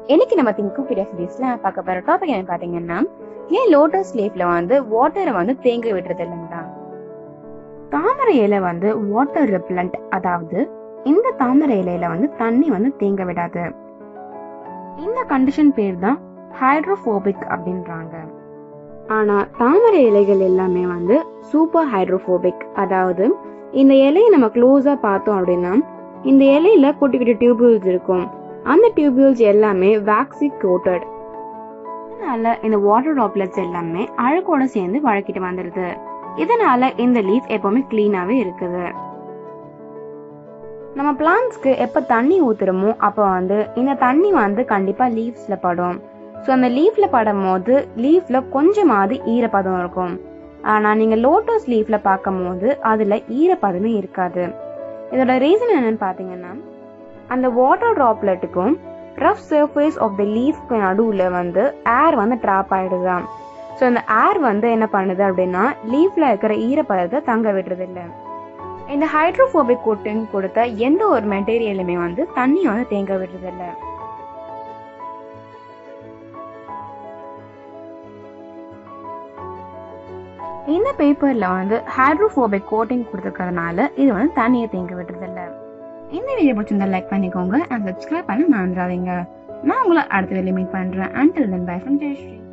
இன்னைக்கு நம்ம திங்கோபீடியா சீரீஸ்ல பார்க்க போற டாபிக் என்ன பாத்தீங்கன்னா, ஏன் லோட்டஸ் லீஃப்ல வாட்டரை தேங்க விடுறது இல்லைங்களா? தாமரை இலை வாட்டர் ரெப்பலண்ட், அதாவது இந்த தாமரை இலையில தண்ணி தேங்க விடாது. இந்த கண்டிஷன் பேர் தான் ஹைட்ரோபோபிக் அப்படின்றாங்க. ஆனா தாமரை இலைகள் எல்லாமே சூப்பர் ஹைட்ரோபோபிக், அதாவது இந்த இலையை நம்ம க்ளோஸா பார்த்தோம் அப்படின்னா இந்த இலையில குட்டி குட்டி டியூபியூல்ஸ் இருக்கும். அந்த டியூபியூல்ஸ் எல்லாமே வேக்ஸி கோட்டட். இதனால இந்த வாட்டர் ட்ராப்லெட்ஸ் எல்லாமே அழுக்கோட சேர்ந்து வழக்கிட்டு வந்துருது. இதனால இந்த லீஃப் எப்பவுமே கிளீனாவே இருக்குது. நம்ம பிளான்ட்ஸ்க்கு எப்ப தண்ணி ஊத்துறோமோ அப்ப இந்த தண்ணி கண்டிப்பா லீவ்ஸ்ல படும். ஸோ அந்த லீஃப்ல படும் போது லீஃப்ல கொஞ்சமாவது ஈரப்பதம் இருக்கும். ஆனா நீங்க லோட்டஸ் லீஃப்ல பார்க்கும் போது அதுல ஈரப்பதமே இருக்காது. இதோட ரீசன் என்னன்னு பாத்தீங்கன்னா, அந்த வாட்டர் டிராப்லெட்டுக்கும் ரஃப் சர்ஃபேஸ் ஆஃப் த லீஃப்க்கு நடுவுல ஏர் ட்ராப் ஆயிடுதான். ஸோ அந்த ஏர் என்ன பண்ணுது அப்படின்னா லீஃப்ல இருக்கிற ஈரப்பதத்தை தங்க விடுறது இல்லை. இந்த ஹைட்ரோபோபிக் கோட்டிங் கொடுத்த எந்த ஒரு மெட்டீரியலுமே தண்ணி தேங்க விடுறது இல்லை. இந்த பேப்பர்ல ஹைட்ரோபோபிக் கோட்டிங் கொடுத்துருக்கிறதுனால இது தண்ணியை தேங்க விடுறது இல்லை. இந்த வீடியோ பிடிச்சிருந்தா லைக் பண்ணிக்கோங்க அண்ட் சப்ஸ்கிரைப் பண்ண மறந்துடாதீங்க. நான் உங்களை அடுத்த வீடியோல மீட் பண்றேன். Until then, bye from Jayashree.